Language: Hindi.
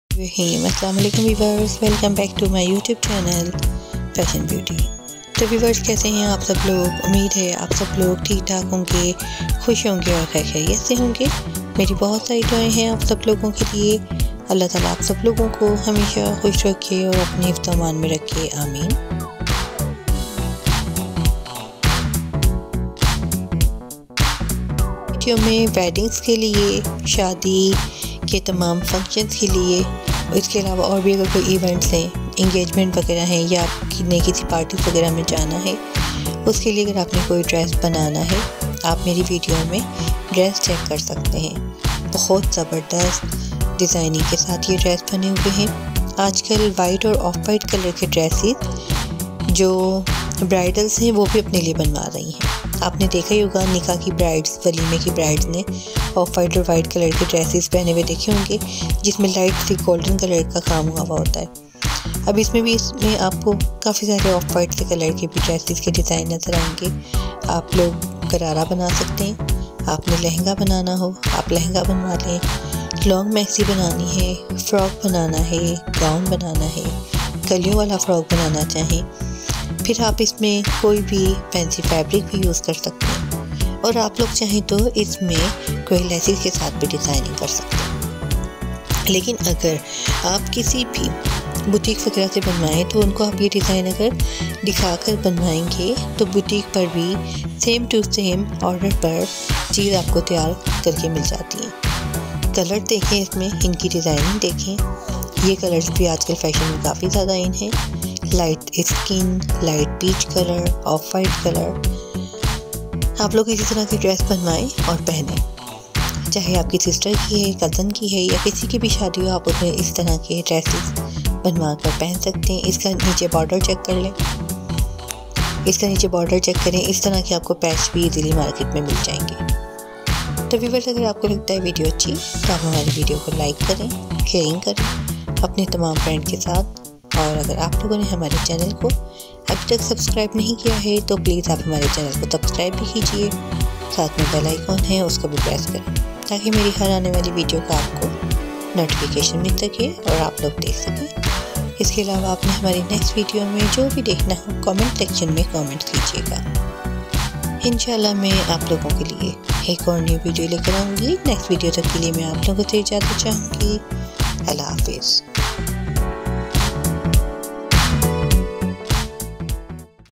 अस्सलाम वालेकुम viewers, welcome back to my YouTube channel fashion beauty. तो व्यूअर्स, कैसे हैं आप सब लोग? उम्मीद है आप सब लोग ठीक ठाक होंगे, खुश होंगे और खैरियत से होंगे। मेरी बहुत सारी दुआएं हैं आप सब लोगों के लिए। अल्लाह ताला आप सब लोगों को हमेशा खुश रखे और अपने हिफ्ज़-ओ-अमान में रखे, आमीन। वीडियो में वेडिंग्स के लिए, शादी के तमाम फंक्शंस के लिए, इसके अलावा और भी अगर कोई इवेंट्स हैं, इंगेजमेंट वगैरह हैं या आपने किसी पार्टी वगैरह में जाना है, उसके लिए अगर आपने कोई ड्रेस बनाना है, आप मेरी वीडियो में ड्रेस चेक कर सकते हैं। बहुत ज़बरदस्त डिज़ाइनिंग के साथ ये ड्रेस बने हुए हैं। आजकल वाइट और ऑफ वाइट कलर के ड्रेसेस जो ब्राइडल्स हैं वो भी अपने लिए बनवा रही हैं। आपने देखा ही होगा, निकाह की ब्राइड्स, वलीमे की ब्राइड्स ने ऑफ वाइट और वाइट कलर के ड्रेसेस पहने हुए देखे होंगे, जिसमें लाइट सी गोल्डन कलर का काम हुआ होता है। अब इसमें आपको काफ़ी सारे ऑफ वाइट से कलर के भी ड्रेसेस के डिज़ाइन नज़र आएंगे। आप लोग गरारा बना सकते हैं। आपने लहंगा बनाना हो, आप लहंगा बनवा लें। लॉन्ग मैक्सी बनानी है, फ्रॉक बनाना है, गाउन बनाना है, कलियों वाला फ्रॉक बनाना चाहें, फिर आप इसमें कोई भी फैंसी फैब्रिक भी यूज़ कर सकते हैं। और आप लोग चाहें तो इसमें कोई लेसिस के साथ भी डिज़ाइनिंग कर सकते हैं। लेकिन अगर आप किसी भी बुटीक वगैरह से बनवाएं तो उनको आप ये डिज़ाइन अगर दिखाकर बनवाएंगे तो बुटीक पर भी सेम टू सेम ऑर्डर पर चीज़ आपको तैयार करके मिल जाती है। कलर देखें, इसमें इनकी डिज़ाइनिंग देखें। ये कलर्स भी आजकल फैशन में काफ़ी ज़्यादा इन हैं। Light skin, light peach colour, off white colour. आप लोग इसी तरह की ड्रेस बनवाएं और पहने, चाहे आपकी सिस्टर की है, कज़न की है या किसी की भी शादी हो, आप उसमें इस तरह के ड्रेसेस बनवा कर पहन सकते हैं। इसका नीचे बॉर्डर चेक कर लें, इसका नीचे बॉर्डर चेक करें। इस तरह के आपको पैच भी इजीली मार्केट में मिल जाएंगे। तो व्यूअर्स, अगर आपको लगता है वीडियो अच्छी तो आप हमारी वीडियो को लाइक करें, शेयरिंग करें अपने तमाम फ्रेंड के साथ। और अगर आप लोगों ने हमारे चैनल को अभी तक सब्सक्राइब नहीं किया है तो प्लीज़ आप हमारे चैनल को सब्सक्राइब भी कीजिए। साथ में बेल आइकॉन है, उसको भी प्रेस करें ताकि मेरी हर आने वाली वीडियो का आपको नोटिफिकेशन मिल सके और आप लोग देख सकें। इसके अलावा आपने हमारी नेक्स्ट वीडियो में जो भी देखना हो कमेंट सेक्शन में कमेंट कीजिएगा। इंशाल्लाह मैं आप लोगों के लिए एक और न्यू वीडियो लेकर आऊँगी। नेक्स्ट वीडियो तक के लिए मैं आप लोगों से इजाज़त चाहूँगी। अल्लाह हाफिज़।